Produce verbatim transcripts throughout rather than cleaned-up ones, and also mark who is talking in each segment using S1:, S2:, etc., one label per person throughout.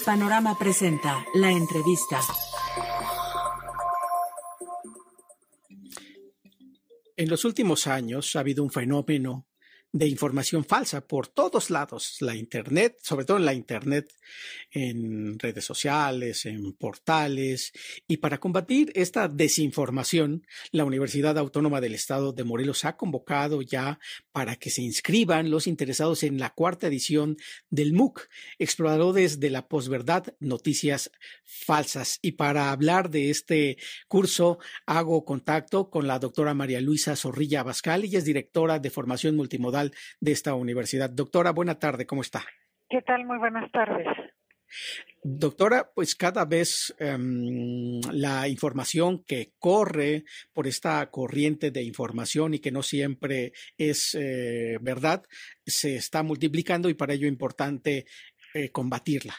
S1: Panorama presenta la entrevista.
S2: En los últimos años ha habido un fenómeno de información falsa por todos lados, la Internet, sobre todo en la Internet, en redes sociales, en portales. Y para combatir esta desinformación, la Universidad Autónoma del Estado de Morelos ha convocado ya para que se inscriban los interesados en la cuarta edición del M U C, Exploradores de la Posverdad, Noticias Falsas. Y para hablar de este curso, hago contacto con la doctora María Luisa Zorrilla Abascal. Ella es directora de formación multimodal de esta universidad. Doctora, buena tarde, ¿cómo está?
S3: ¿Qué tal? Muy buenas tardes.
S2: Doctora, pues cada vez um, la información que corre por esta corriente de información y que no siempre es eh, verdad, se está multiplicando y para ello es importante eh, combatirla.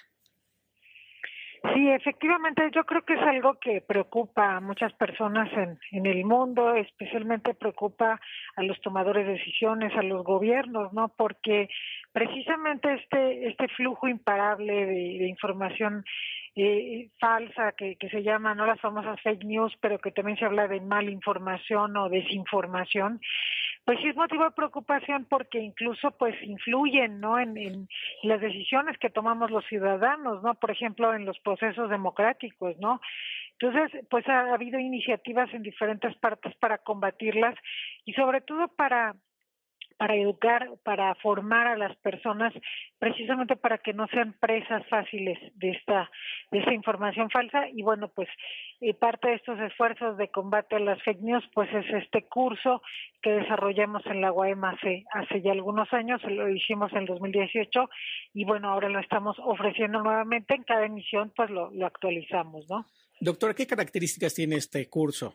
S3: Sí, efectivamente, yo creo que es algo que preocupa a muchas personas en, en el mundo, especialmente preocupa a los tomadores de decisiones, a los gobiernos, ¿no? Porque precisamente este este flujo imparable de, de información eh, falsa que, que se llama, no las famosas fake news, pero que también se habla de malinformación o desinformación, pues sí es motivo de preocupación porque incluso pues influyen, ¿no? En, en las decisiones que tomamos los ciudadanos, ¿no? Por ejemplo, en los procesos democráticos, ¿no? Entonces, pues ha habido iniciativas en diferentes partes para combatirlas y sobre todo para para educar, para formar a las personas, precisamente para que no sean presas fáciles de esta de esta información falsa. Y bueno, pues eh, parte de estos esfuerzos de combate a las fake news, pues es este curso que desarrollamos en la U A M hace, hace ya algunos años, lo hicimos en el dos mil dieciocho, y bueno, ahora lo estamos ofreciendo nuevamente, en cada emisión pues lo, lo actualizamos, ¿no?
S2: Doctora, ¿qué características tiene este curso?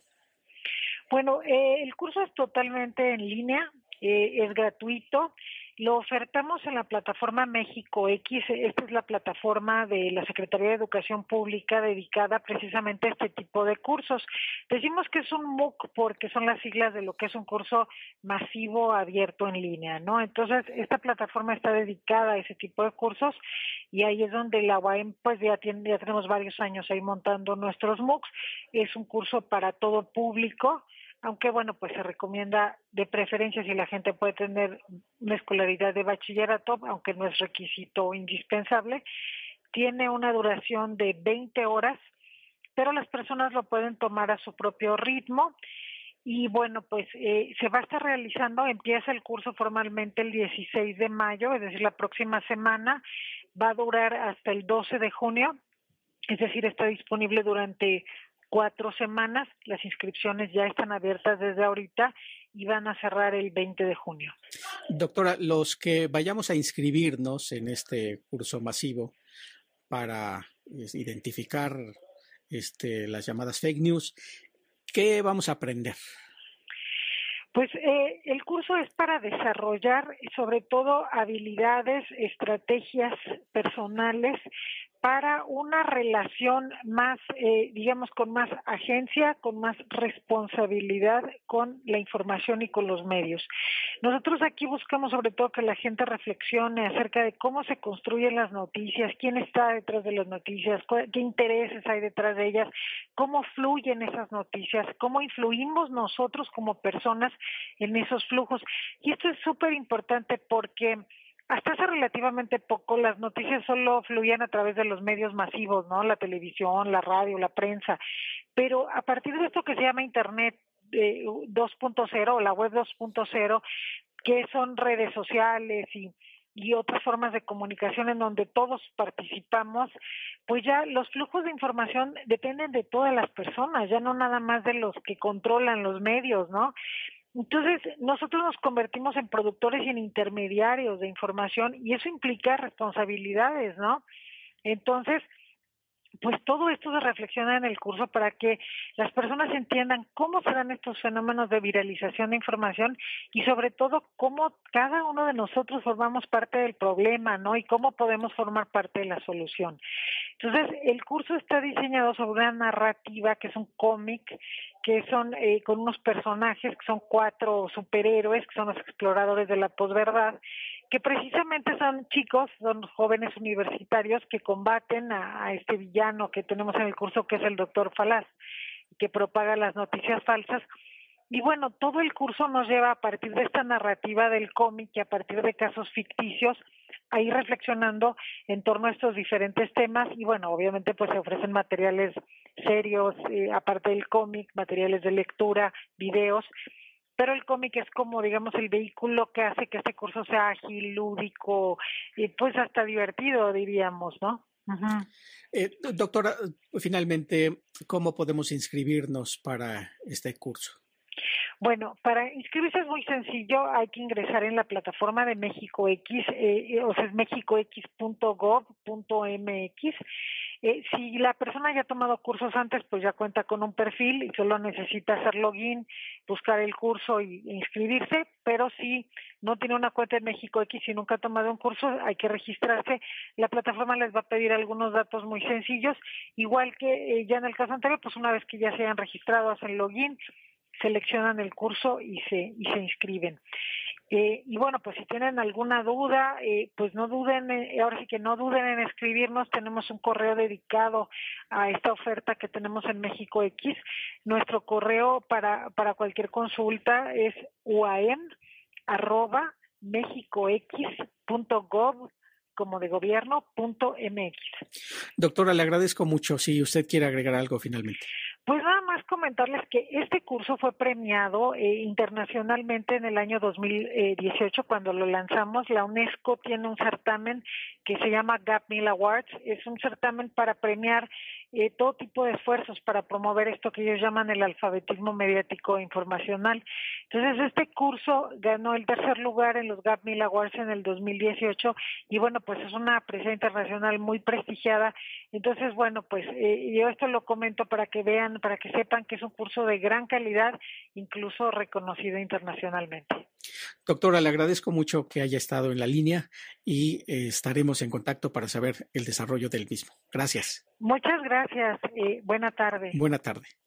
S3: Bueno, eh, el curso es totalmente en línea, eh, es gratuito, lo ofertamos en la plataforma México X. Esta es la plataforma de la Secretaría de Educación Pública dedicada precisamente a este tipo de cursos. Decimos que es un M U C porque son las siglas de lo que es un curso masivo abierto en línea, ¿no? Entonces, esta plataforma está dedicada a ese tipo de cursos y ahí es donde la U A M pues ya, tiene, ya tenemos varios años ahí montando nuestros M U Cs. Es un curso para todo público, aunque bueno, pues se recomienda de preferencia si la gente puede tener una escolaridad de bachillerato, aunque no es requisito indispensable. Tiene una duración de veinte horas, pero las personas lo pueden tomar a su propio ritmo. Y bueno, pues eh, se va a estar realizando, empieza el curso formalmente el dieciséis de mayo, es decir, la próxima semana, va a durar hasta el doce de junio, es decir, está disponible durante cuatro semanas. Las inscripciones ya están abiertas desde ahorita y van a cerrar el veinte de junio.
S2: Doctora, los que vayamos a inscribirnos en este curso masivo para pues, identificar este, las llamadas fake news, ¿qué vamos a aprender?
S3: Pues eh, el curso es para desarrollar sobre todo habilidades, estrategias personales para una relación más, eh, digamos, con más agencia, con más responsabilidad con la información y con los medios. Nosotros aquí buscamos sobre todo que la gente reflexione acerca de cómo se construyen las noticias, quién está detrás de las noticias, qué intereses hay detrás de ellas, cómo fluyen esas noticias, cómo influimos nosotros como personas en esos flujos. Y esto es súper importante porque hasta hace relativamente poco las noticias solo fluían a través de los medios masivos, ¿no? La televisión, la radio, la prensa. Pero a partir de esto que se llama Internet eh, dos punto cero o la web dos punto cero, que son redes sociales y y otras formas de comunicación en donde todos participamos, pues ya los flujos de información dependen de todas las personas, ya no nada más de los que controlan los medios, ¿no? Entonces, nosotros nos convertimos en productores y en intermediarios de información y eso implica responsabilidades, ¿no? Entonces, pues todo esto se reflexiona en el curso para que las personas entiendan cómo se dan estos fenómenos de viralización de información y sobre todo cómo cada uno de nosotros formamos parte del problema, ¿no? Y cómo podemos formar parte de la solución. Entonces, el curso está diseñado sobre una narrativa que es un cómic, que son eh, con unos personajes que son cuatro superhéroes, que son los exploradores de la posverdad, que precisamente son chicos, son jóvenes universitarios que combaten a, a este villano que tenemos en el curso, que es el doctor Falaz, que propaga las noticias falsas. Y bueno, todo el curso nos lleva a partir de esta narrativa del cómic y a partir de casos ficticios a ir reflexionando en torno a estos diferentes temas. Y bueno, obviamente pues se ofrecen materiales serios, eh, aparte del cómic, materiales de lectura, videos, pero el cómic es como, digamos, el vehículo que hace que este curso sea ágil, lúdico y pues hasta divertido, diríamos, ¿no? Uh-huh.
S2: Eh, doctora, finalmente, ¿cómo podemos inscribirnos para este curso?
S3: Bueno, para inscribirse es muy sencillo, hay que ingresar en la plataforma de México X, eh, o sea, es mexico x punto gov punto m x. Eh, si la persona ya ha tomado cursos antes, pues ya cuenta con un perfil y solo necesita hacer login, buscar el curso y inscribirse, pero si no tiene una cuenta en México X y nunca ha tomado un curso, hay que registrarse. La plataforma les va a pedir algunos datos muy sencillos, igual que eh, ya en el caso anterior, pues una vez que ya se hayan registrado, hacen login, seleccionan el curso y se y se inscriben. Eh, y bueno, pues si tienen alguna duda, eh, pues no duden, eh, ahora sí que no duden en escribirnos. Tenemos un correo dedicado a esta oferta que tenemos en México X. Nuestro correo para para cualquier consulta es uam arroba mexicox punto gov como de gobierno punto mx.
S2: Doctora, le agradezco mucho. Si usted quiere agregar algo finalmente.
S3: Pues nada más comentarles que este curso fue premiado eh, internacionalmente en el año dos mil dieciocho cuando lo lanzamos. La UNESCO tiene un certamen que se llama Gapmill Awards. Es un certamen para premiar eh, todo tipo de esfuerzos para promover esto que ellos llaman el alfabetismo mediático e informacional. Entonces este curso ganó el tercer lugar en los Gapmill Awards en el dos mil dieciocho y bueno, pues es una presencia internacional muy prestigiada. Entonces bueno, pues eh, yo esto lo comento para que vean, para que sepan que es un curso de gran calidad, incluso reconocido internacionalmente.
S2: Doctora, le agradezco mucho que haya estado en la línea y eh, estaremos en contacto para saber el desarrollo del mismo. Gracias.
S3: Muchas gracias. Eh, buena tarde.
S2: Buena tarde.